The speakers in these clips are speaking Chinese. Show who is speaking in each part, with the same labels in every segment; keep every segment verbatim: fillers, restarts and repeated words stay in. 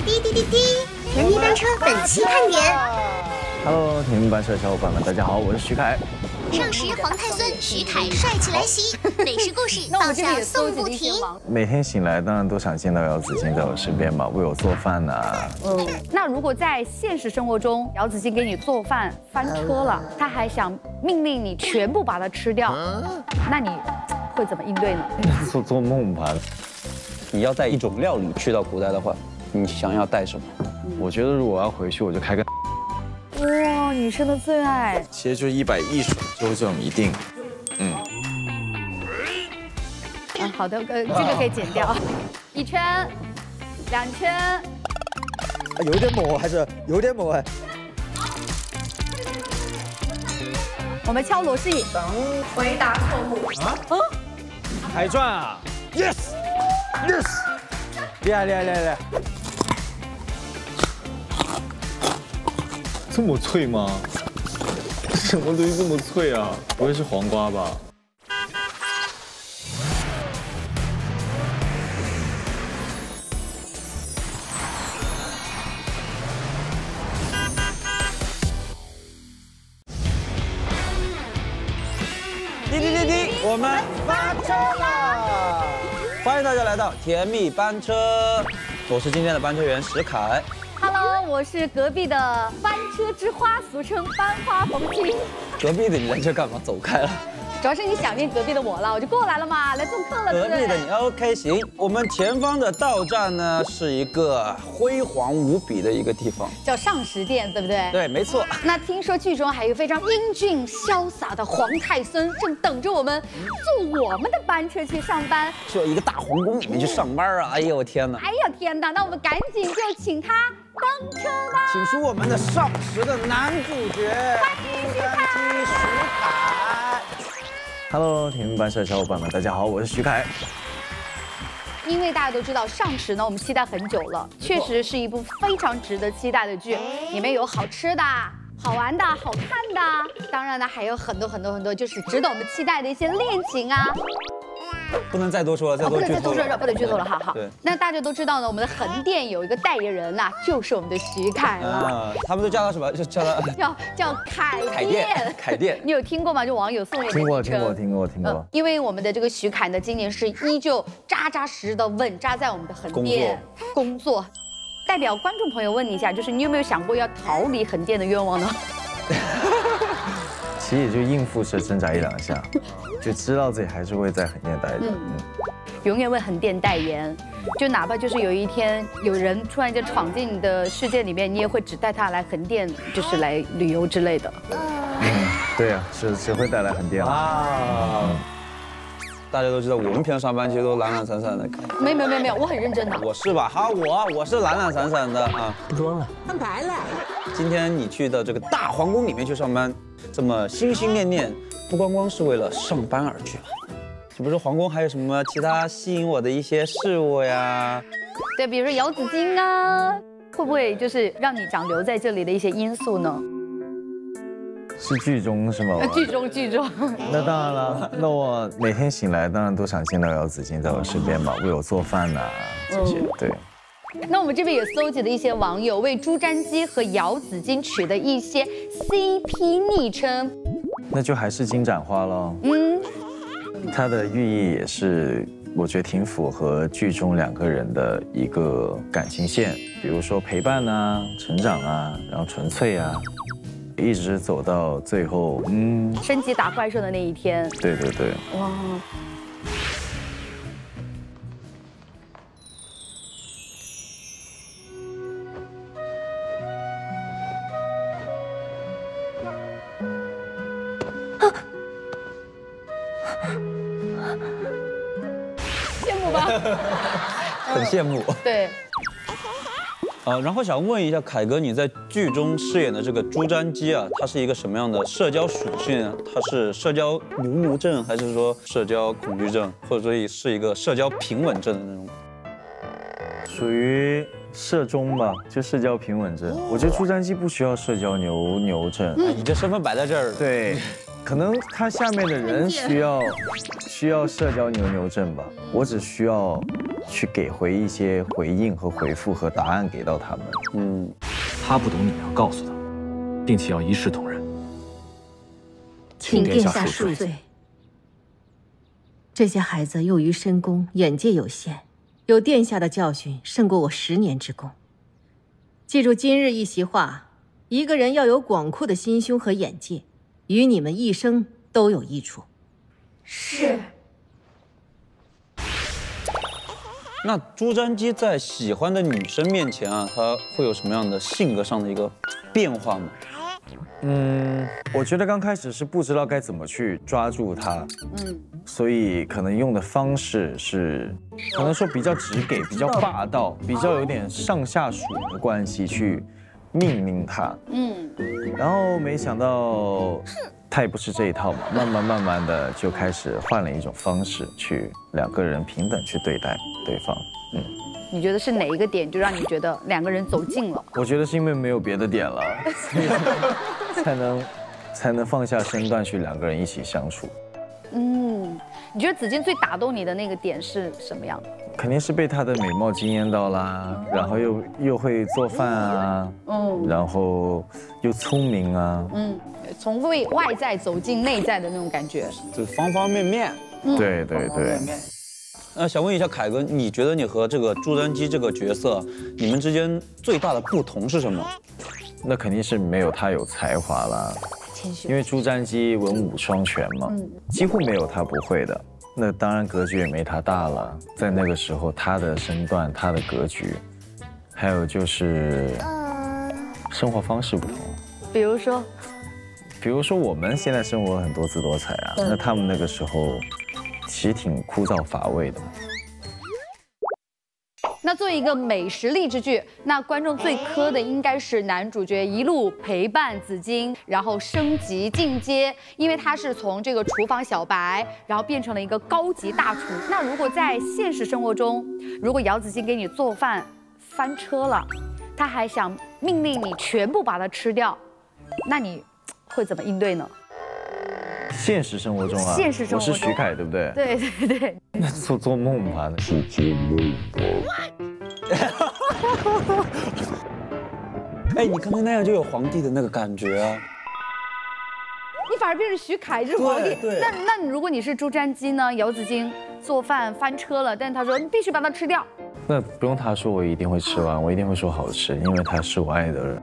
Speaker 1: 滴滴滴滴，甜蜜班车本期看点。
Speaker 2: Hello， 甜蜜班车的小伙伴们，大家好，我是徐凯。
Speaker 1: 上时皇太孙徐凯帅气来袭，美食故事放下送不停。
Speaker 2: 每天醒来当然都想见到姚子衿在我身边嘛，为我做饭呐、啊。
Speaker 3: 嗯，那如果在现实生活中，姚子衿给你做饭翻车了，他还想命令你全部把它吃掉，那你会怎么应对呢？
Speaker 2: 做做梦吧。
Speaker 4: 你要带一种料理去到古代的话，你想要带什么？
Speaker 2: 我觉得如果要回去，我就开个。
Speaker 3: 哇，女生的最爱。
Speaker 2: 其实就是一百一十周这种一定，嗯。
Speaker 3: 嗯，好的，呃，这个可以剪掉。一圈，两圈。
Speaker 5: 有点猛，还是有点猛哎。
Speaker 3: 我们敲锣示意。
Speaker 6: 回答错误。
Speaker 5: 啊？嗯？海钻啊 ！Yes Yes， 厉害厉害厉害厉害！
Speaker 2: 这么脆吗？什么东西这么脆啊？不会是黄瓜吧？
Speaker 4: 滴滴滴滴，我们发车啦！欢迎大家来到甜蜜班车，我是今天的班车员石凯。
Speaker 3: Hello， 我是隔壁的班车之花，俗称班花冯菁。
Speaker 4: 隔壁的你来这干嘛？走开了。
Speaker 3: 主要是你想念隔壁的我了，我就过来了嘛，来做客了。
Speaker 4: 隔壁的你 OK 行。我们前方的到站呢是一个辉煌无比的一个地方，
Speaker 3: 叫上食店，对不对？
Speaker 4: 对，没错。
Speaker 3: 那听说剧中还有非常英俊潇洒的皇太孙，正等着我们坐我们的班车去上班，
Speaker 4: 去一个大皇宫里面去上班啊！哎呦我天哪！
Speaker 3: 哎呀天哪！那我们赶紧就请他登车吧。
Speaker 4: 请出我们的上时的男主角，朱丹基徐凯。
Speaker 2: Hello， 甜蜜班车的小伙伴们，大家好，我是徐凯。
Speaker 3: 因为大家都知道上时呢，我们期待很久了，确实是一部非常值得期待的剧，里面有好吃的、好玩的、好看的，当然呢还有很多很多很多就是值得我们期待的一些恋情啊。
Speaker 4: 不能再多说了，再多剧透了，
Speaker 3: 不能剧透了，好好。
Speaker 4: 对。
Speaker 3: 那大家都知道呢，我们的横店有一个代言人呐，就是我们的徐凯了。
Speaker 4: 啊，他们都叫他什么？就叫他
Speaker 3: 叫叫凯
Speaker 4: 凯店，凯店。
Speaker 3: 你有听过吗？就网友送给
Speaker 2: 听过，听过，听过，听过。
Speaker 3: 因为我们的这个徐凯呢，今年是依旧扎扎实实的稳扎在我们的横店工作。代表观众朋友问你一下，就是你有没有想过要逃离横店的愿望呢？
Speaker 2: 其实也就应付着挣扎一两下，就知道自己还是会在横店待着。嗯，
Speaker 3: 永远为横店代言，就哪怕就是有一天有人突然间闯进你的世界里面，你也会只带他来横店，就是来旅游之类的。
Speaker 2: 嗯，对呀，只只会带来横店啊。
Speaker 4: 大家都知道，我们平常上班其实都懒懒散散的。
Speaker 3: 没没没没有，我很认真的。
Speaker 4: 我是吧？好，我我是懒懒散散的啊。
Speaker 5: 不装了，
Speaker 6: 换牌了。
Speaker 4: 今天你去的这个大皇宫里面去上班，这么心心念念，不光光是为了上班而去吧？就不是皇宫还有什么其他吸引我的一些事物呀？
Speaker 3: 对，比如说姚子衿啊，会不会就是让你想留在这里的一些因素呢？
Speaker 2: 是剧中是吗？
Speaker 3: 剧中剧中。
Speaker 2: 那当然了，那我每天醒来当然都想见到姚子衿在我身边嘛，为我做饭呐、啊，这些对。
Speaker 3: 那我们这边也搜集了一些网友为朱瞻基和姚子衿取的一些 C P 昵称，
Speaker 2: 那就还是金盏花喽。嗯，它的寓意也是，我觉得挺符合剧中两个人的一个感情线，比如说陪伴啊、成长啊，然后纯粹啊，一直走到最后，嗯，
Speaker 3: 升级打怪兽的那一天。
Speaker 2: 对对对。哇。
Speaker 3: 羡慕吧？
Speaker 4: 很羡慕。
Speaker 3: 对。
Speaker 4: 呃，然后想问一下凯哥，你在剧中饰演的这个朱瞻基啊，他是一个什么样的社交属性呢？他是社交牛牛症，还是说社交恐惧症，或者说是一个社交平稳症的那种？
Speaker 2: 属于社中吧，就社交平稳症。我觉得朱瞻基不需要社交牛牛症，
Speaker 4: 嗯、你这身份摆在这儿，
Speaker 2: 对。可能他下面的人需要需要社交牛牛症吧，我只需要去给回一些回应和回复和答案给到他们。
Speaker 4: 嗯，
Speaker 7: 他不懂你要告诉他，并且要一视同仁。
Speaker 8: 请殿下恕罪。这些孩子囿于深宫，眼界有限，有殿下的教训胜过我十年之功。记住今日一席话：一个人要有广阔的心胸和眼界，与你们一生都有益处。
Speaker 6: 是。
Speaker 4: 那朱瞻基在喜欢的女生面前啊，他会有什么样的性格上的一个变化吗？
Speaker 2: 嗯，我觉得刚开始是不知道该怎么去抓住他，嗯，所以可能用的方式是，可能说比较直给、比较霸道、比较有点上下属的关系去命令他，嗯，然后没想到他也不是这一套嘛，慢慢慢慢的就开始换了一种方式去两个人平等去对待对方，嗯。
Speaker 3: 你觉得是哪一个点就让你觉得两个人走近了？
Speaker 2: 我觉得是因为没有别的点了，所以才能才能放下身段去两个人一起相处。
Speaker 3: 嗯，你觉得子敬最打动你的那个点是什么样的？
Speaker 2: 肯定是被她的美貌惊艳到啦，然后又又会做饭啊，嗯，然后又聪明啊，
Speaker 3: 嗯，从为外在走进内在的那种感觉，
Speaker 4: 就是方方面面。
Speaker 2: 对对对。
Speaker 4: 那想问一下凯哥，你觉得你和这个朱瞻基这个角色，你们之间最大的不同是什么？
Speaker 2: 那肯定是没有他有才华啦，因为朱瞻基文武双全嘛，几乎没有他不会的。那当然格局也没他大了，在那个时候他的身段、他的格局，还有就是生活方式不同。
Speaker 3: 比如说，
Speaker 2: 比如说我们现在生活很多姿多彩啊，那他们那个时候。其实挺枯燥乏味的。
Speaker 3: 那作为一个美食励志剧，那观众最磕的应该是男主角一路陪伴紫荆，然后升级进阶，因为他是从这个厨房小白，然后变成了一个高级大厨。那如果在现实生活中，如果姚子敬给你做饭翻车了，他还想命令你全部把它吃掉，那你会怎么应对呢？
Speaker 2: 现实生活中啊，
Speaker 3: 现实生活中，
Speaker 2: 我是徐凯，对不对？
Speaker 3: 对对对。
Speaker 2: 那做做梦吧，那是做梦
Speaker 4: 吧。哎，你刚才那样就有皇帝的那个感觉啊。
Speaker 3: 你反而变成徐凯是皇帝。
Speaker 4: 对。
Speaker 3: 那那如果你是朱瞻基呢？姚子敬做饭翻车了，但是他说你必须把它吃掉。
Speaker 2: 那不用他说，我一定会吃完，我一定会说好吃，因为他是我爱的人。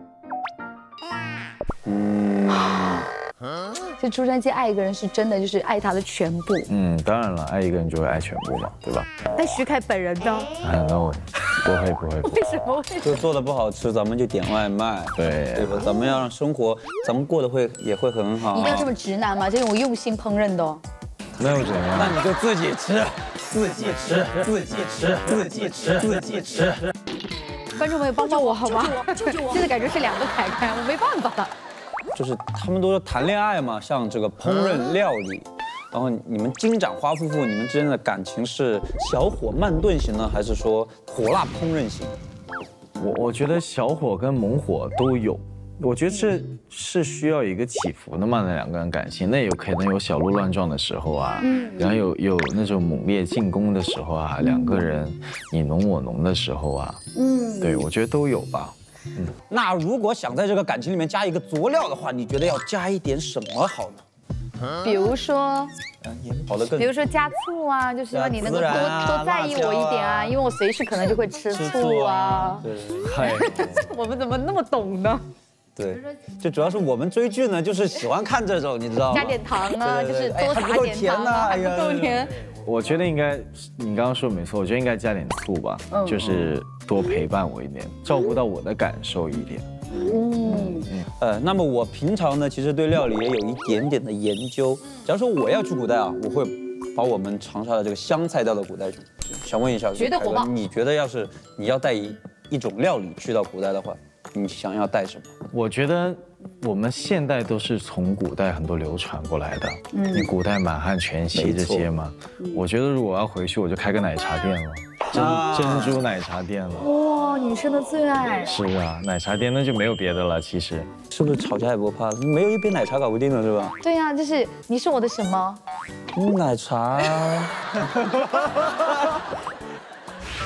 Speaker 2: 嗯。
Speaker 3: 就朱瞻基爱一个人是真的，就是爱他的全部。
Speaker 2: 嗯，当然了，爱一个人就会爱全部嘛，对吧？
Speaker 3: 但徐凯本人呢？
Speaker 2: 啊，那我不会不会。
Speaker 3: 为什么会？
Speaker 4: 就做的不好吃，咱们就点外卖。
Speaker 2: 对，
Speaker 4: 对吧？咱们要让生活，咱们过得会也会很好。
Speaker 3: 一定要这么直男吗？这是我用心烹饪的哦。
Speaker 2: 那又怎样？
Speaker 4: 那你就自己吃，自己吃，自己吃，自己吃，自己吃。
Speaker 3: 观众朋友，帮帮我好吗？救救我！现在感觉是两个凯凯，我没办法。
Speaker 4: 就是他们都说谈恋爱嘛，像这个烹饪料理，然后你们金盏花夫妇，你们之间的感情是小火慢炖型呢，还是说火辣烹饪型？
Speaker 2: 我我觉得小火跟猛火都有，我觉得是是需要一个起伏的嘛，那两个人感情，那有可能有小鹿乱撞的时候啊，然后有有那种猛烈进攻的时候啊，两个人你侬我侬的时候啊，嗯，对我觉得都有吧。
Speaker 4: 嗯，那如果想在这个感情里面加一个佐料的话，你觉得要加一点什么好呢？
Speaker 3: 比如说，
Speaker 4: 跑得更，
Speaker 3: 比如说加醋啊，就希望你能够多多在意我一点啊，因为我随时可能就会吃醋啊。
Speaker 4: 对，
Speaker 3: 我们怎么那么懂呢？
Speaker 4: 对，就主要是我们追剧呢，就是喜欢看这种，你知道吗？
Speaker 3: 加点糖啊，就是多撒点糖啊，还不够甜。
Speaker 2: 我觉得应该，你刚刚说的没错，我觉得应该加点醋吧，就是多陪伴我一点，照顾到我的感受一点。
Speaker 3: 嗯，
Speaker 4: 呃，那么我平常呢，其实对料理也有一点点的研究。假如说我要去古代啊，我会把我们长沙的这个湘菜带到古代去。想问一下，
Speaker 3: 绝对火爆。
Speaker 4: 你觉得要是你要带一一种料理去到古代的话，你想要带什么？
Speaker 2: 我觉得我们现代都是从古代很多流传过来的。嗯，你古代满汉全席这些嘛，我觉得如果要回去，我就开个奶茶店了。珍珍珠奶茶店了，
Speaker 3: 哇，女生的最爱。
Speaker 2: 是啊，奶茶店那就没有别的了。其实
Speaker 4: 是不是吵架也不怕？没有一杯奶茶搞不定了是吧？
Speaker 3: 对呀、啊，就是你是我的什么？
Speaker 4: 嗯，奶茶。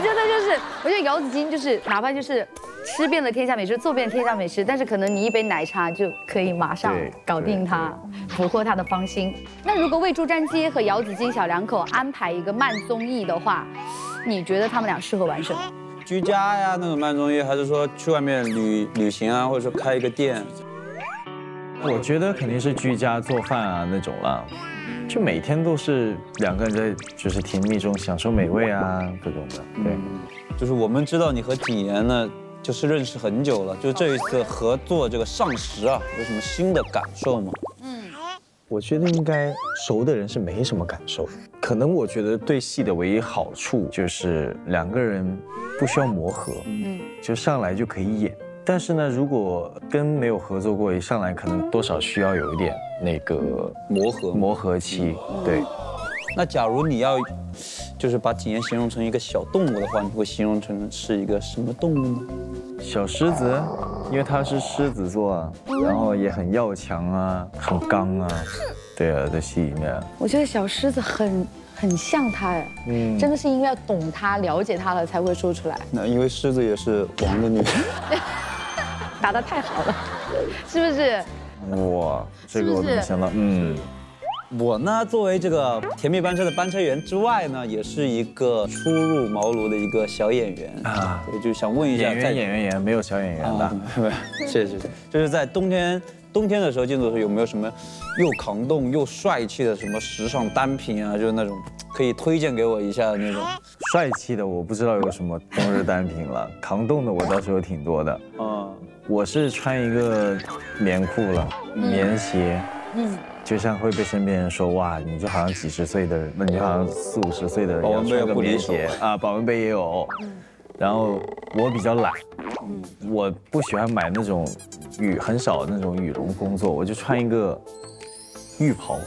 Speaker 3: 真的就是，我觉得姚子金就是哪怕就是吃遍了天下美食，做遍天下美食，但是可能你一杯奶茶就可以马上搞定他，俘获他的芳心。那如果为朱瞻基和姚子金小两口安排一个慢综艺的话，你觉得他们俩适合玩什么？
Speaker 4: 居家呀，那种慢综艺，还是说去外面旅旅行啊，或者说开一个店？
Speaker 2: 我觉得肯定是居家做饭啊那种了。就每天都是两个人在就是甜蜜中享受美味啊，各种的。对，嗯、
Speaker 4: 就是我们知道你和景言呢，就是认识很久了，就这一次合作这个上食啊，有什么新的感受吗？
Speaker 2: 嗯，我觉得应该熟的人是没什么感受，可能我觉得对戏的唯一好处就是两个人不需要磨合，嗯，就上来就可以演。但是呢，如果跟没有合作过，一上来可能多少需要有一点那个
Speaker 4: 磨合
Speaker 2: 磨合期。对。
Speaker 4: 那假如你要，就是把景言形容成一个小动物的话，你会形容成是一个什么动物呢？
Speaker 2: 小狮子，因为它是狮子座啊，然后也很要强啊，很刚啊。对啊，在戏里面。
Speaker 3: 我觉得小狮子很。很像他哎，嗯，真的是因为要懂他、了解他了才会说出来。
Speaker 4: 那因为狮子也是王的女人，
Speaker 3: 打得太好了，是不是？
Speaker 2: 哇，这个我没想到，嗯。
Speaker 4: 我呢，作为这个甜蜜班车的班车员之外呢，也是一个初入茅庐的一个小演员啊。对，就想问一下，
Speaker 2: 演员演员演员没有小演员的，
Speaker 4: 谢谢谢谢。就是在冬天冬天的时候进组的时候，有没有什么又抗冻又帅气的什么时尚单品啊？就是那种可以推荐给我一下的那种。
Speaker 2: 帅气的我不知道有什么冬日单品了，抗冻的我倒是有挺多的。啊，我是穿一个棉裤了，棉鞋，嗯。就像会被身边人说，哇，你就好像几十岁的人，那你好像四五十岁的人要穿个棉鞋啊，保温杯也有。然后我比较懒，我不喜欢买那种羽很少那种羽绒工作，我就穿一个浴袍，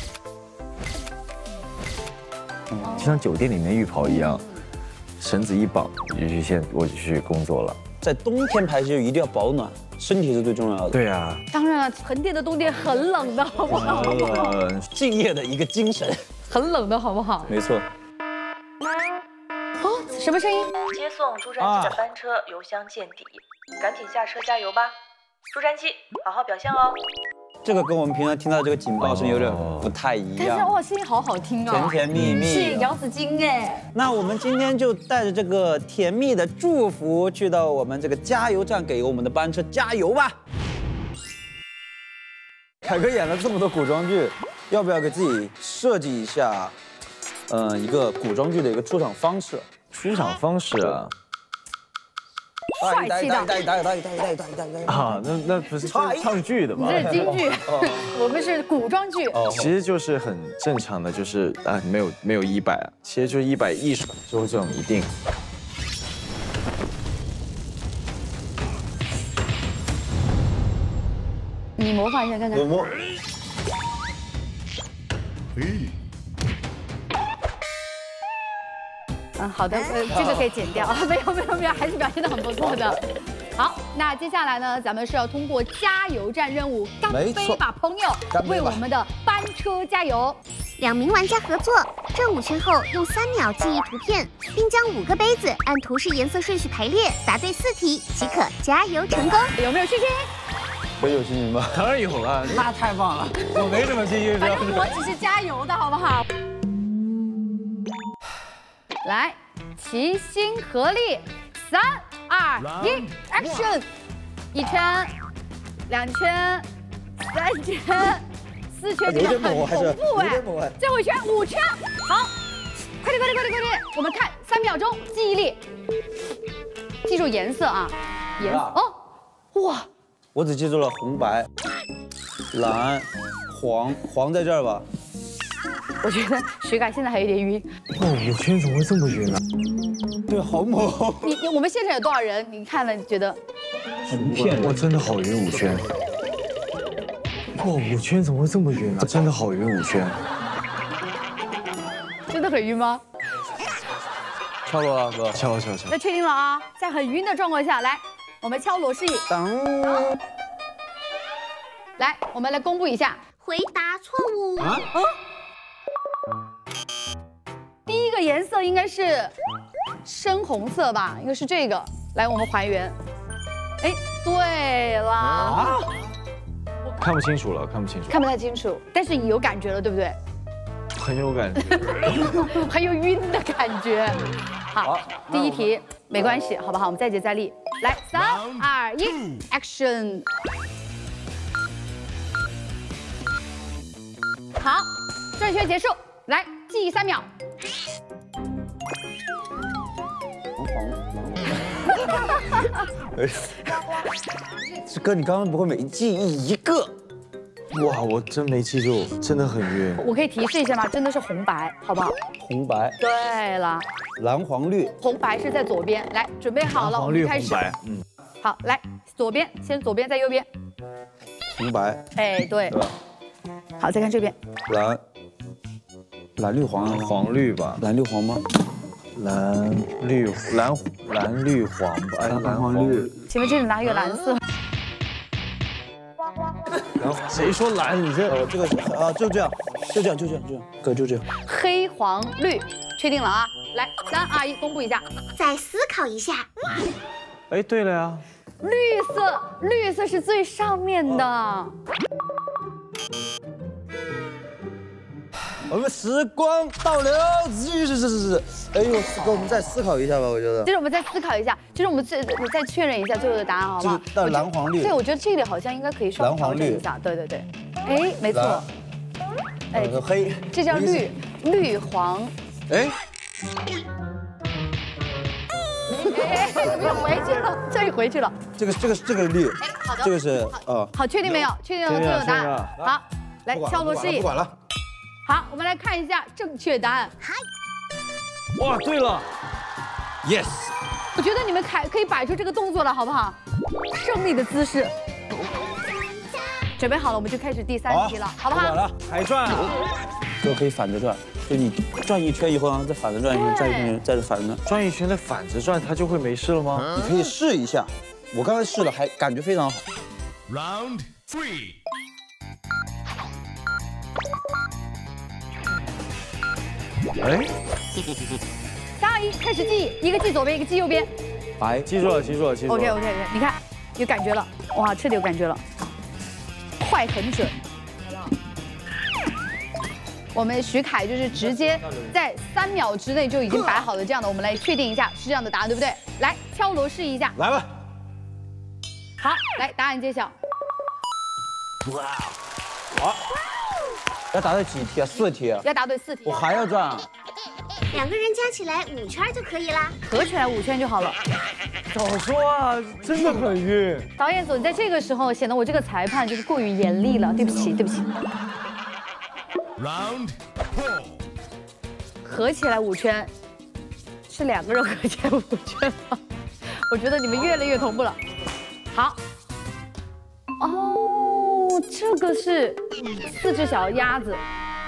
Speaker 2: 就像酒店里面浴袍一样，绳子一绑，我就去现我就去工作了。
Speaker 4: 在冬天拍戏一定要保暖。身体是最重要的。
Speaker 2: 对啊，
Speaker 3: 当然了，横店的冬天很冷的，好不好？
Speaker 4: 呃，敬业的一个精神，
Speaker 3: 很冷的好不好？
Speaker 4: 没错。
Speaker 3: 哦，什么声音？
Speaker 9: 接送朱瞻基的班车油箱见底，赶紧下车加油吧，朱瞻基，好好表现哦。
Speaker 4: 这个跟我们平常听到这个警报声有点不太一样。
Speaker 3: 但是哇，声音好好听啊，
Speaker 4: 甜甜蜜蜜。
Speaker 3: 是姚子金哎。
Speaker 4: 那我们今天就带着这个甜蜜的祝福，去到我们这个加油站，给我们的班车加油吧。凯哥演了这么多古装剧，要不要给自己设计一下，嗯、呃，一个古装剧的一个出场方式？
Speaker 2: 出场方式啊。
Speaker 3: 帅气的
Speaker 2: 啊，那那不是唱剧的吗？
Speaker 3: 这是京剧，我们是古装剧。
Speaker 2: 其实就是很正常的，就是啊，没有没有一百啊，其实就是一百艺术，就是这种一定。
Speaker 3: 你模仿一下看看。
Speaker 4: 我模。
Speaker 3: 嗯，好的，呃，这个可以剪掉啊，没有没有没有，还是表现得很不错的。好，那接下来呢，咱们是要通过加油站任务，干杯吧，朋友，为我们的班车加油。
Speaker 1: 两名玩家合作，任务圈后用三秒记忆图片，并将五个杯子按图示颜色顺序排列，答对四题即可加油成功。
Speaker 3: 有没有信心？
Speaker 4: 我有信心吗？
Speaker 2: 当然有了，
Speaker 4: 那太棒了，
Speaker 2: 我没什么信心。
Speaker 3: 反正我只是加油的好不好？来，齐心合力，三二一 ，Action！ 一圈，两圈，三圈，四圈，这个很恐怖哎！最后一圈，五圈，好，快点快点快点快点！我们看三秒钟，记忆力，记住颜色啊，颜色哦，哇！
Speaker 4: 我只记住了红白、蓝、黄，黄在这儿吧？
Speaker 3: 我觉得徐凯现在还有点晕。
Speaker 2: 哦，五圈怎么会这么晕呢？
Speaker 4: 对，好猛！
Speaker 3: 你你我们现场有多少人？你看了你觉得？
Speaker 2: 我真的好晕五圈。哇，五圈怎么会这么晕呢？真的好晕五圈。
Speaker 3: 真的很晕吗？
Speaker 4: 敲锣啊，哥！
Speaker 2: 敲敲敲！
Speaker 3: 那确定了啊，在很晕的状况下来，我们敲锣示意。
Speaker 4: 当。
Speaker 3: 来，我们来公布一下。
Speaker 1: 回答错误啊！
Speaker 3: 第一个颜色应该是深红色吧，应该是这个。来，我们还原。哎，对了。啊？
Speaker 2: 看不清楚了，看不清楚。
Speaker 3: 看不太清楚，但是有感觉了，对不对？
Speaker 2: 很有感觉。
Speaker 3: 很有晕的感觉。好，第一题没关系，好不好？我们再接再厉。来，三二一 ，Action！ 好，转圈结束，来记忆三秒。
Speaker 5: 这哥，你刚刚不会每记忆一个？
Speaker 2: 哇，我真没记住，真的很晕。
Speaker 3: 我可以提示一下吗？真的是红白，好不好？
Speaker 5: 红白。
Speaker 3: 对了，
Speaker 5: 蓝黄绿。
Speaker 3: 红白是在左边，来，准备好了，我们开始。
Speaker 2: 嗯。
Speaker 3: 好，来，左边，先左边，再右边。
Speaker 5: 红白。
Speaker 3: 哎，对。好，再看这边。
Speaker 5: 蓝。蓝绿黄
Speaker 2: 黄绿吧？
Speaker 5: 蓝绿黄吗？
Speaker 2: 蓝绿蓝蓝绿黄吧？哎，蓝黄绿。
Speaker 3: 请问这里哪有蓝色？
Speaker 2: 然后谁说蓝？你这
Speaker 5: 哦，这个是啊，就这样，就这样，就这样，就这样，哥就这样。
Speaker 3: 黑黄绿，确定了啊！来，三二一，公布一下。
Speaker 1: 再思考一下。
Speaker 2: 哎，对了呀。
Speaker 3: 绿色，绿色是最上面的。
Speaker 5: 我们时光倒流，是是是是是。哎呦，哥，我们再思考一下吧，我觉得。
Speaker 3: 就是我们再思考一下，就是我们再再确认一下最后的答案，好不好？
Speaker 5: 就是蓝黄绿。
Speaker 3: 对，我觉得这里好像应该可以稍微调整一下。对对对。哎，没错。
Speaker 5: 哎，黑。
Speaker 3: 这叫绿绿黄。
Speaker 5: 哎。
Speaker 3: 哎，怎么又回去了？这又回去了。
Speaker 5: 这个这个这个绿。
Speaker 3: 哎，好的。
Speaker 5: 这个是呃。
Speaker 3: 好，确定没有？确定了最后答案。好，来敲锣示意。
Speaker 5: 不管了。
Speaker 3: 好，我们来看一下正确答案。嗨，
Speaker 2: 哇，对了
Speaker 5: ，yes。
Speaker 3: 我觉得你们凯可以摆出这个动作了，好不好？胜利的姿势。准备好了，我们就开始第三题了，好不好？
Speaker 5: 不管了，
Speaker 2: 海转。
Speaker 5: 这个可以反着转，就你转一圈以后啊，再反着转一圈，再一圈，再反着转。
Speaker 2: 转一圈再反着转，它就会没事了吗？
Speaker 5: 你可以试一下，我刚才试了，还感觉非常好。
Speaker 10: Round three。
Speaker 2: 哎，
Speaker 3: 三二一，开始记，一个记左边，一个记右边。
Speaker 2: 白，记住了，记住了，记住了。
Speaker 3: OK OK OK， 你看有感觉了，哇，彻底有感觉了，快很准。我们徐凯就是直接在三秒之内就已经摆好了这样的，我们来确定一下是这样的答案对不对？来敲锣示意一下。
Speaker 5: 来吧。
Speaker 3: 好，来答案揭晓。
Speaker 5: 哇，好。要答对几题啊？四题啊？
Speaker 3: 要答对四题。
Speaker 5: 我还要转啊？
Speaker 1: 两个人加起来五圈就可以啦，
Speaker 3: 合起来五圈就好了。
Speaker 2: 早说啊，真的很晕。
Speaker 3: 导演组，你在这个时候显得我这个裁判就是过于严厉了，对不起，对不起。
Speaker 10: Round four。
Speaker 3: 合起来五圈，是两个人合起来五圈吗？我觉得你们越来越同步了。好。哦，这个是四只小鸭子。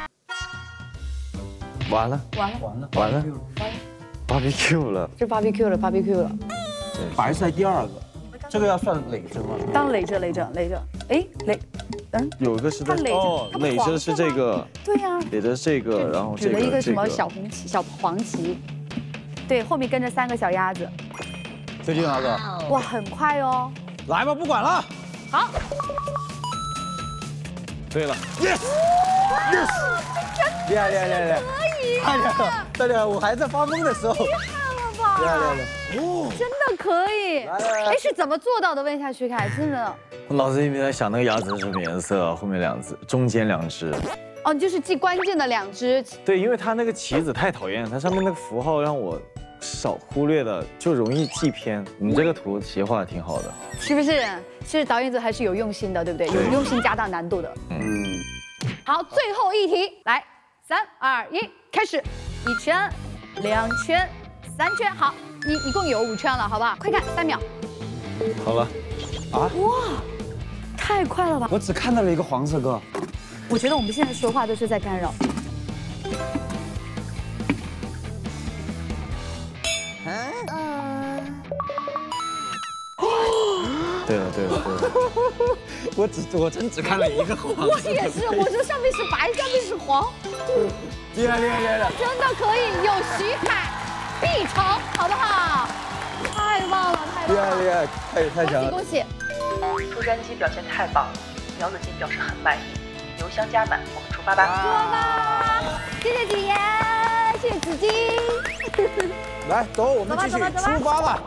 Speaker 2: 完了，
Speaker 3: 完了，
Speaker 5: 完了，
Speaker 2: 完了，
Speaker 3: 完了
Speaker 2: ，B B Q 了，
Speaker 3: 这 B B Q 了 ，B B Q 了。
Speaker 5: 白是在第二个，这个要算累着吗？
Speaker 3: 当垒着，垒着，垒着。哎，垒，嗯，
Speaker 2: 有一个是在
Speaker 3: 哦，
Speaker 2: 垒着是这个，
Speaker 3: 对呀，
Speaker 2: 垒着这个，然后
Speaker 3: 举了一个什么小红旗、小黄旗，对，后面跟着三个小鸭子。
Speaker 5: 最近哪个？
Speaker 3: 哇，很快哦。
Speaker 5: 来吧，不管了。
Speaker 3: 好。
Speaker 2: 对了
Speaker 5: ，yes，yes， 厉害厉害厉害厉害，
Speaker 3: 可以，
Speaker 5: 太厉害了，太厉害！我还在发懵的时候，
Speaker 3: 厉害了吧？
Speaker 5: 厉害厉害，哦，
Speaker 3: 真的可以。哎，是怎么做到的？问一下徐凯，真的。
Speaker 2: 我脑子里面在想那个鸭子是什么颜色，后面两只，中间两只。
Speaker 3: 哦，你就是记关键的两只。
Speaker 2: 对，因为它那个旗子太讨厌了，它上面那个符号让我少忽略的，就容易记偏。你这个图企划挺好的，
Speaker 3: 是不是？其实导演组还是有用心的，对不对？有用心加大难度的。嗯。好，最后一题，来，三二一，开始，一圈，两圈，三圈，好，一一共有五圈了，好不好？快看，三秒。
Speaker 2: 好了。
Speaker 5: 啊？
Speaker 3: 哇，太快了吧！
Speaker 5: 我只看到了一个黄色哥。
Speaker 3: 我觉得我们现在说话都是在干扰。
Speaker 2: 对了对了对了，
Speaker 5: 我只我真只看了一个黄。
Speaker 3: 我也是，我说上面是白，下面是黄。
Speaker 5: 厉害厉害厉害！
Speaker 3: 真的可以，有徐凯， 必成，好不好？太棒了，太棒了！
Speaker 4: 厉害厉害，太太强了！
Speaker 3: 恭喜恭
Speaker 9: 喜！朱瞻基表现太棒了，苗子金表示很满意，油箱加满，我们出发吧！
Speaker 3: 出发吧！谢谢景言，谢谢紫金。
Speaker 5: 来，走，我们继续出发吧！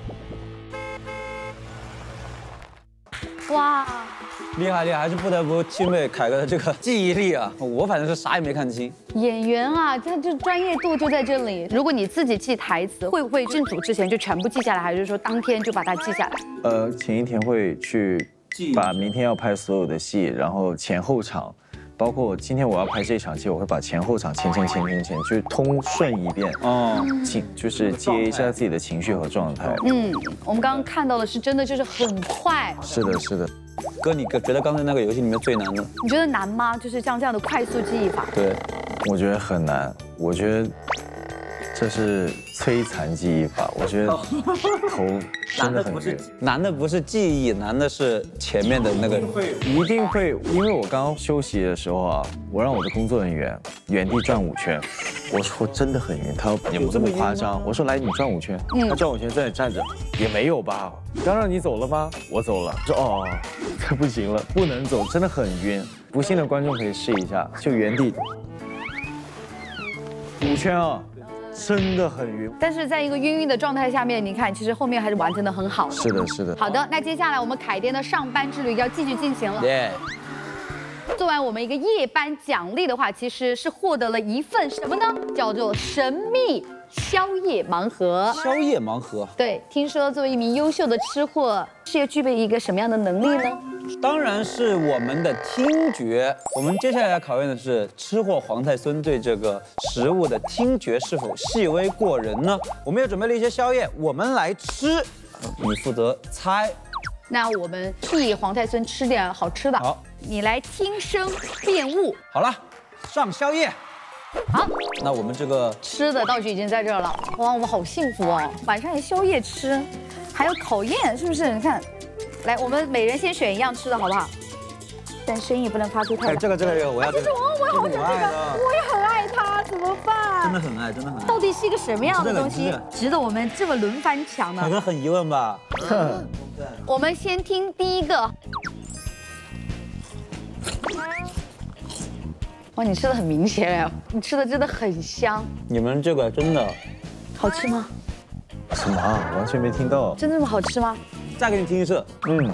Speaker 3: 哇！
Speaker 4: 厉害厉害，还是不得不钦佩凯哥的这个记忆力啊！我反正是啥也没看清。
Speaker 3: 演员啊，他这专业度就在这里。如果你自己记台词，会不会进组之前就全部记下来，还是说当天就把它记下来？
Speaker 2: 呃，前一天会去把明天要拍所有的戏，然后前后场，包括今天我要拍这场戏，我会把前后场前前前前前就是通顺一遍哦，情就是接一下自己的情绪和状态。
Speaker 3: 嗯，我们刚刚看到的是真的就是很快。
Speaker 2: 是的，是的。
Speaker 4: 哥，你觉得刚才那个游戏里面最难的？
Speaker 3: 你觉得难吗？就是像这样的快速记忆法。
Speaker 4: 对，
Speaker 2: 我觉得很难。我觉得这是摧残记忆法。我觉得头真的很晕。
Speaker 4: 难的不是记忆，难的是前面的那个。
Speaker 2: 一定会，因为我刚刚休息的时候啊，我让我的工作人员原地转五圈。我说真的很晕，他说有这么夸张？我说来你转五圈，他转五圈在那站着，也没有吧？刚让你走了吗？我走了。说哦。 这不行了，不能走，真的很晕。不信的观众可以试一下，就原地五圈啊，真的很晕。
Speaker 3: 但是在一个晕晕的状态下面，你看，其实后面还是完成的很好。
Speaker 2: 是的，是的。
Speaker 3: 好的，那接下来我们凯颠的上班之旅要继续进行了。
Speaker 4: 耶。
Speaker 3: 做完我们一个夜班奖励的话，其实是获得了一份什么呢？叫做神秘宵夜盲盒。
Speaker 4: 宵夜盲盒。
Speaker 3: 对，听说作为一名优秀的吃货，是要具备一个什么样的能力呢？
Speaker 4: 当然是我们的听觉。我们接下来要考验的是吃货黄太孙对这个食物的听觉是否细微过人呢？我们也准备了一些宵夜，我们来吃，你负责猜。
Speaker 3: 那我们替黄太孙吃点好吃的。
Speaker 4: 好，
Speaker 3: 你来听声辨物。
Speaker 4: 好了，上宵夜。
Speaker 3: 好，
Speaker 4: 那我们这个
Speaker 3: 吃的道具已经在这儿了。哇，我们好幸福哦！晚上有宵夜吃，还有烤宴，是不是？你看，来，我们每人先选一样吃的好不好？但声音也不能发出太大。
Speaker 4: 哎，这个这个这个，我要。
Speaker 3: 这是我，我也好想这个，我也很爱它，怎么办？
Speaker 4: 真的很爱，真的很爱。
Speaker 3: 到底是一个什么样的东西，值得我们这么轮番抢呢？
Speaker 4: 凯哥很疑问吧？
Speaker 3: 我们先听第一个。 哇，你吃的很明显哎，你吃的真的很香。
Speaker 4: 你们这个真的
Speaker 3: 好吃吗？
Speaker 2: 什么啊？完全没听到。
Speaker 3: 真的这么好吃吗？
Speaker 4: 再给你听一次。
Speaker 2: 嗯。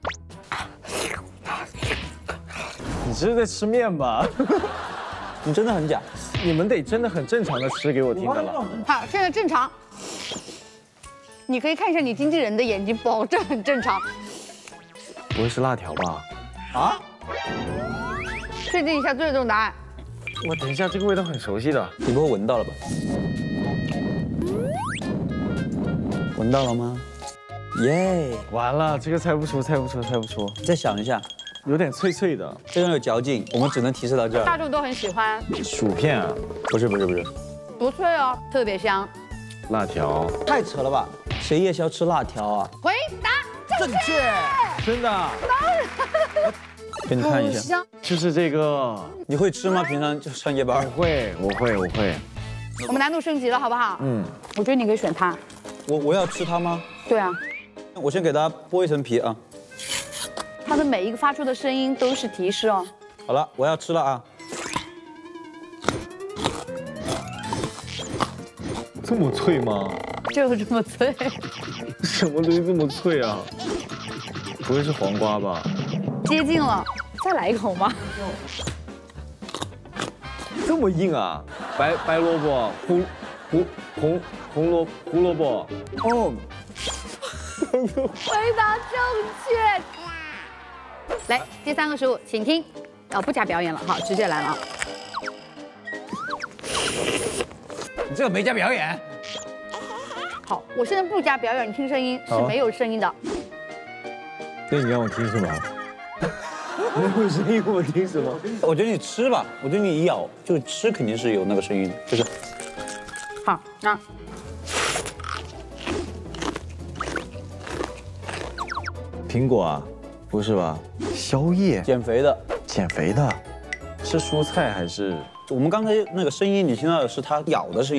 Speaker 2: 你这是在吃面吧？
Speaker 4: 你真的很假。
Speaker 2: 你们得真的很正常的吃给我听的了。
Speaker 3: 好，现在正常。你可以看一下你经纪人的眼睛，保证很正常。
Speaker 2: 不会是辣条吧？
Speaker 4: 啊？
Speaker 3: 确定一下最终答案。
Speaker 2: 我等一下，这个味道很熟悉的，
Speaker 4: 你不会闻到了吧？闻到了吗？耶！
Speaker 2: 完了，这个猜不出，猜不出，猜不出。
Speaker 4: 再想一下，
Speaker 2: 有点脆脆的，
Speaker 4: 非常有嚼劲。我们只能提示到这儿。
Speaker 3: 大众都很喜欢。
Speaker 2: 薯片啊？
Speaker 4: 不是不是不是，
Speaker 3: 不脆哦，特别香。
Speaker 2: 辣条？
Speaker 4: 太扯了吧？谁夜宵吃辣条啊？
Speaker 3: 回答正确，
Speaker 2: 真的？
Speaker 3: 当然。
Speaker 4: 给你看一下，
Speaker 2: 就是这个。
Speaker 4: 你会吃吗？平常就上夜班？
Speaker 2: 我会，我会，我会。
Speaker 3: 我们难度升级了，好不好？嗯。我觉得你可以选它。
Speaker 4: 我我要吃它吗？
Speaker 3: 对啊。
Speaker 4: 我先给它剥一层皮啊。
Speaker 3: 它的每一个发出的声音都是提示哦。
Speaker 4: 好了，我要吃了啊。
Speaker 2: 这么脆吗？
Speaker 3: 就是这么脆。
Speaker 2: 什么东西这么脆啊？不会是黄瓜吧？
Speaker 3: 接近了，再来一口吗？
Speaker 2: 这么硬啊！白白萝卜，胡胡红红萝胡萝卜。哦。
Speaker 3: 回答正确。来，第三个食物，请听。哦，不加表演了，好，直接来了。
Speaker 5: 你这个没加表演。
Speaker 3: 好，我现在不加表演，你听声音是没有声音的。
Speaker 2: 那你让我听什么？ 没有声音，我听什么？
Speaker 4: 我觉得你吃吧，我觉得你一咬就吃，肯定是有那个声音，就是。
Speaker 3: 好，那
Speaker 2: 苹果啊？不是吧？宵夜？
Speaker 4: 减肥的？
Speaker 2: 减肥的？是蔬菜还是？
Speaker 4: 我们刚才那个声音，你听到的是它咬的声音，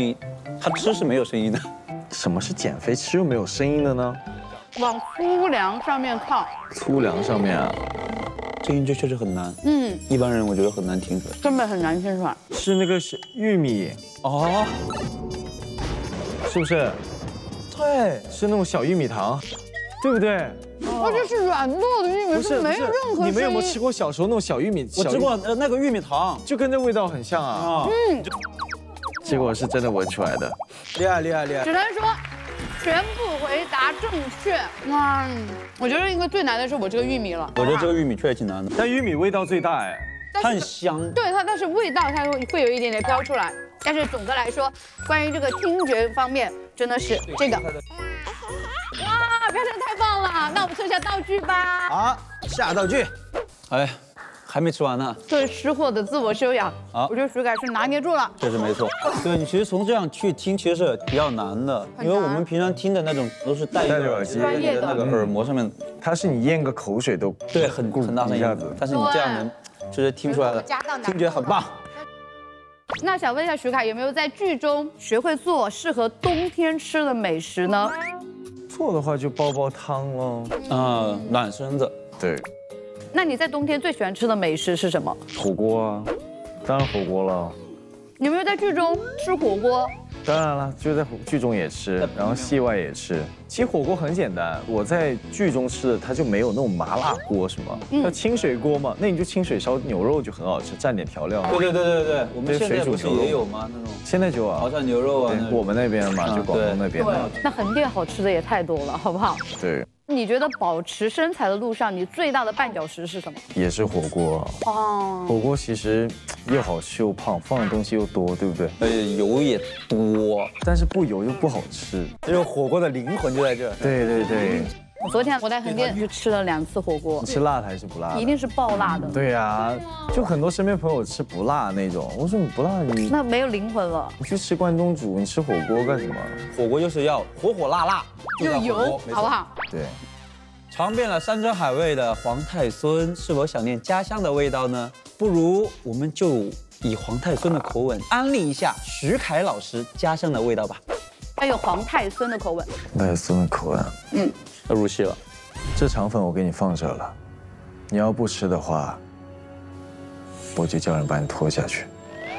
Speaker 4: 他吃是没有声音的。
Speaker 2: 什么是减肥吃又没有声音的呢？
Speaker 3: 往粗粮上面靠。
Speaker 2: 粗粮上面啊，
Speaker 4: 这音就确实很难。
Speaker 3: 嗯，
Speaker 4: 一般人我觉得很难听出来。
Speaker 3: 根本很难听出来。
Speaker 2: 是那个是玉米
Speaker 4: 哦，
Speaker 2: 是不是？对，是那种小玉米糖，对不对？
Speaker 3: 而且是软糯的玉米，是没有任何声音。
Speaker 2: 你们有没有吃过小时候那种小玉米？
Speaker 4: 我吃过呃那个玉米糖，
Speaker 2: 就跟这味道很像啊。嗯，结果是真的闻出来的，
Speaker 4: 厉害厉害厉害！
Speaker 3: 只能说。全部回答正确。哇，我觉得应该最难的是我这个玉米了。
Speaker 4: 我觉得这个玉米确实挺难的，
Speaker 2: 但玉米味道最大哎，
Speaker 4: 它很香。
Speaker 3: 对它，但是味道它会会有一点点飘出来。但是总的来说，关于这个听觉方面，真的是这个。哇，表现太棒了！那我们测一下道具吧。
Speaker 4: 好，下道具。哎。还没吃完呢。
Speaker 3: 对吃货的自我修养，啊，我觉得徐凯是拿捏住了。
Speaker 4: 这是没错。对你其实从这样去听，其实是比较难的，因为我们平常听的那种都是戴着耳机
Speaker 3: 专业的
Speaker 4: 那个耳膜上面，
Speaker 2: 它是你咽个口水都
Speaker 4: 对很很大声音，但是你这样能就是听出来了，听觉很棒。
Speaker 3: 那想问一下徐凯，有没有在剧中学会做适合冬天吃的美食呢？
Speaker 2: 做的话就煲煲汤喽。
Speaker 4: 啊，暖身子。
Speaker 2: 对。
Speaker 3: 那你在冬天最喜欢吃的美食是什么？
Speaker 2: 火锅啊，当然火锅了。
Speaker 3: 有没有在剧中吃火锅？
Speaker 2: 当然了，就在剧中也吃，然后戏外也吃。其实火锅很简单，我在剧中吃的它就没有那种麻辣锅什么，它清水锅嘛，那你就清水烧牛肉就很好吃，蘸点调料。
Speaker 4: 对对对对对，我们现在不是也有吗？那种
Speaker 2: 现在就啊，
Speaker 4: 潮汕牛肉啊，
Speaker 2: 我们那边嘛，就广东那边的。
Speaker 3: 那横店好吃的也太多了，好不好？
Speaker 2: 对。
Speaker 3: 你觉得保持身材的路上，你最大的绊脚石是什么？
Speaker 2: 也是火锅哦。火锅其实又好吃又胖，放的东西又多，对不对？
Speaker 4: 而且油也多，
Speaker 2: 但是不油又不好吃。
Speaker 4: 这是火锅的灵魂就在这。
Speaker 2: 对对对。
Speaker 3: 我昨天我在横店去吃了两次火锅。
Speaker 2: 你吃辣的还是不辣的？
Speaker 3: 一定是爆辣的。
Speaker 2: 对呀，就很多身边朋友吃不辣那种，我说你不辣你
Speaker 3: 那没有灵魂了。
Speaker 2: 你去吃关东煮，你吃火锅干什么？
Speaker 4: 火锅就是要火火辣辣，
Speaker 3: 又油，好不好？
Speaker 2: 对。
Speaker 4: 尝遍了山珍海味的黄太孙，是否想念家乡的味道呢？不如我们就以黄太孙的口吻安利一下徐凯老师家乡的味道吧。
Speaker 3: 要有黄太孙的口吻。
Speaker 2: 太孙的口吻，
Speaker 3: 嗯，
Speaker 4: 要入戏了。
Speaker 2: 这肠粉我给你放这了，你要不吃的话，我就叫人把你拖下去。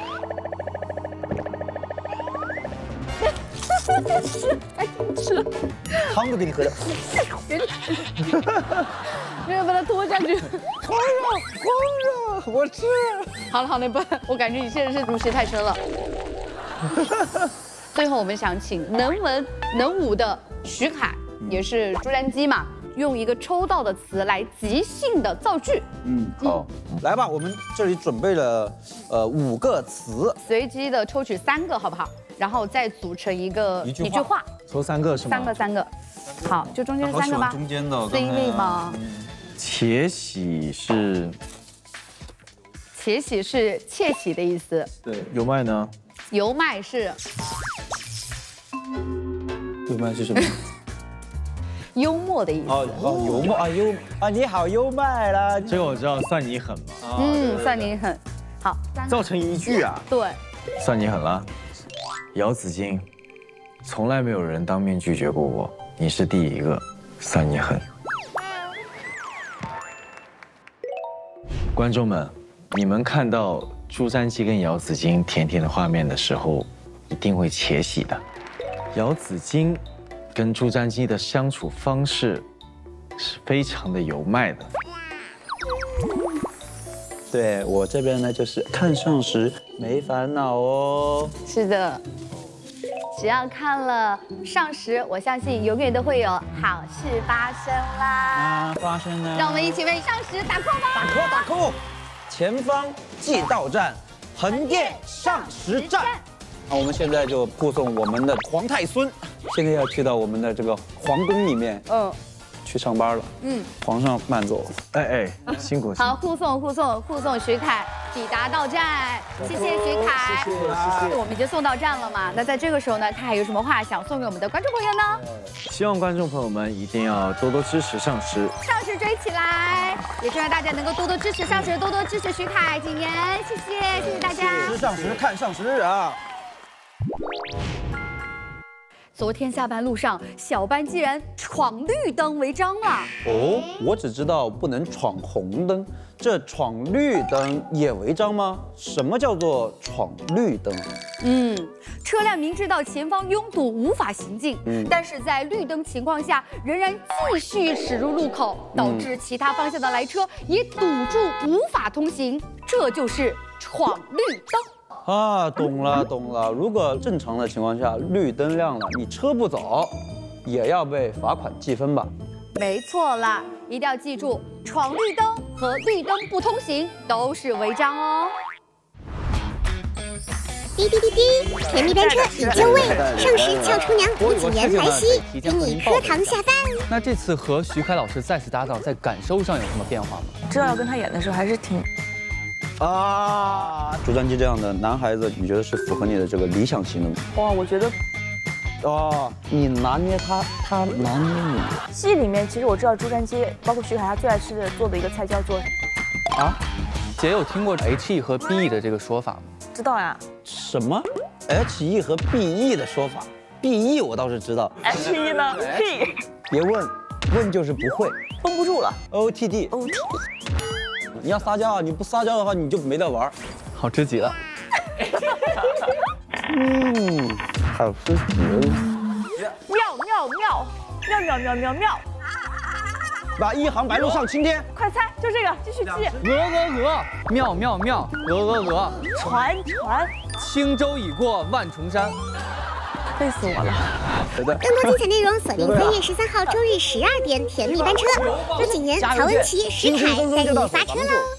Speaker 3: 吃，赶紧吃，
Speaker 4: 汤都给你喝的。
Speaker 3: 没有把它拖下去。
Speaker 4: 黄肉，黄肉，我吃。
Speaker 3: 好了好了，不，我感觉你现在是入戏太深了。最后我们想请能文能武的徐凯，也是朱瞻基嘛，用一个抽到的词来即兴的造句。
Speaker 4: 嗯，好，来吧，我们这里准备了呃五个词，
Speaker 3: 随机的抽取三个，好不好？然后再组成一个
Speaker 4: 一句话，
Speaker 3: 一句话
Speaker 2: 抽三个是吗？
Speaker 3: 三个三个，好，就中间三个吧。
Speaker 4: 中间的
Speaker 3: C 位吗？
Speaker 2: 且喜是，
Speaker 3: 且喜是窃喜的意思。
Speaker 4: 对，
Speaker 2: 油麦呢？
Speaker 3: 油麦是，
Speaker 4: 油麦是什么？
Speaker 3: 幽默的意思。
Speaker 4: 哦哦，幽默啊幽啊，你好幽麦啦。
Speaker 2: 这个我知道，算你狠嘛。
Speaker 3: 嗯，算你狠。好，
Speaker 2: 造成一句啊。
Speaker 3: 对。
Speaker 2: 算你狠了。姚子衿，从来没有人当面拒绝过我，你是第一个，算你狠。观众们，你们看到朱瞻基跟姚子衿甜甜的画面的时候，一定会且喜的。姚子衿跟朱瞻基的相处方式是非常的有脉的。
Speaker 4: 对我这边呢，就是看上时没烦恼哦。
Speaker 3: 是的，只要看了上时，我相信永远都会有好事发生啦。
Speaker 4: 啊，发生了！
Speaker 3: 让我们一起为上时打 call 吧！
Speaker 4: 打 call 打 call！前方即到站，横店上时站。那我们现在就护送我们的皇太孙，现在要去到我们的这个皇宫里面。嗯。去上班了，嗯，皇上慢走，
Speaker 2: 哎哎，辛苦。
Speaker 3: 好，护送护送护送徐凯抵达到站，谢谢徐凯，谢谢谢谢。我们已经送到站了嘛？那在这个时候呢，他还有什么话想送给我们的观众朋友呢？
Speaker 2: 希望观众朋友们一定要多多支持上时，
Speaker 3: 上时追起来，也希望大家能够多多支持上时，多多支持徐凯谨言，谢谢谢谢大家。
Speaker 4: 吃上时看上时啊。
Speaker 3: 昨天下班路上，小班竟然闯绿灯违章了。
Speaker 4: 哦，我只知道不能闯红灯，这闯绿灯也违章吗？什么叫做闯绿灯？
Speaker 3: 嗯，车辆明知道前方拥堵无法行进，
Speaker 4: 嗯，
Speaker 3: 但是在绿灯情况下仍然继续驶入路口，导致其他方向的来车也堵住无法通行，这就是闯绿灯。
Speaker 4: 啊，懂了懂了。如果正常的情况下，绿灯亮了，你车不走，也要被罚款记分吧？
Speaker 3: 没错啦，一定要记住，闯绿灯和绿灯不通行都是违章哦。
Speaker 1: 滴滴滴滴，甜蜜班车已就位，上时俏厨娘吴谨言来袭，给你磕糖下饭。
Speaker 11: 那这次和徐凯老师再次搭档，在感受上有什么变化吗？
Speaker 12: 知道要跟他演的时候，还是挺。
Speaker 4: 啊，朱瞻基这样的男孩子，你觉得是符合你的这个理想型的吗？
Speaker 12: 哇，我觉得，
Speaker 4: 哦，你拿捏他，他拿捏你。
Speaker 12: 戏里面其实我知道朱瞻基，包括徐凯，他最爱吃的做的一个菜叫做
Speaker 11: 啊，姐有听过 H E 和 B E 的这个说法吗？
Speaker 12: 知道呀。
Speaker 4: 什么 H E 和 B E 的说法 ？B E 我倒是知道。
Speaker 12: H E 呢 ？P。
Speaker 4: 别问，问就是不会。
Speaker 12: 绷不住了。
Speaker 4: O T D。O T D。 你要撒娇啊！你不撒娇的话，你就没得玩。
Speaker 11: 好吃极了。
Speaker 4: 嗯，好吃极了。
Speaker 12: 妙妙妙妙妙妙妙妙！
Speaker 4: 把一行白鹭上青天。
Speaker 12: 快猜，就这个，继续记。
Speaker 11: 鹅鹅鹅，妙妙妙，鹅鹅鹅。
Speaker 12: 船船。
Speaker 11: 轻舟已过万重山。
Speaker 12: 累死我了。
Speaker 1: 更多精彩内容，锁定三月十三号周日十二点《甜蜜班车》，吴谨言、曹文琪、石凯带你发车喽！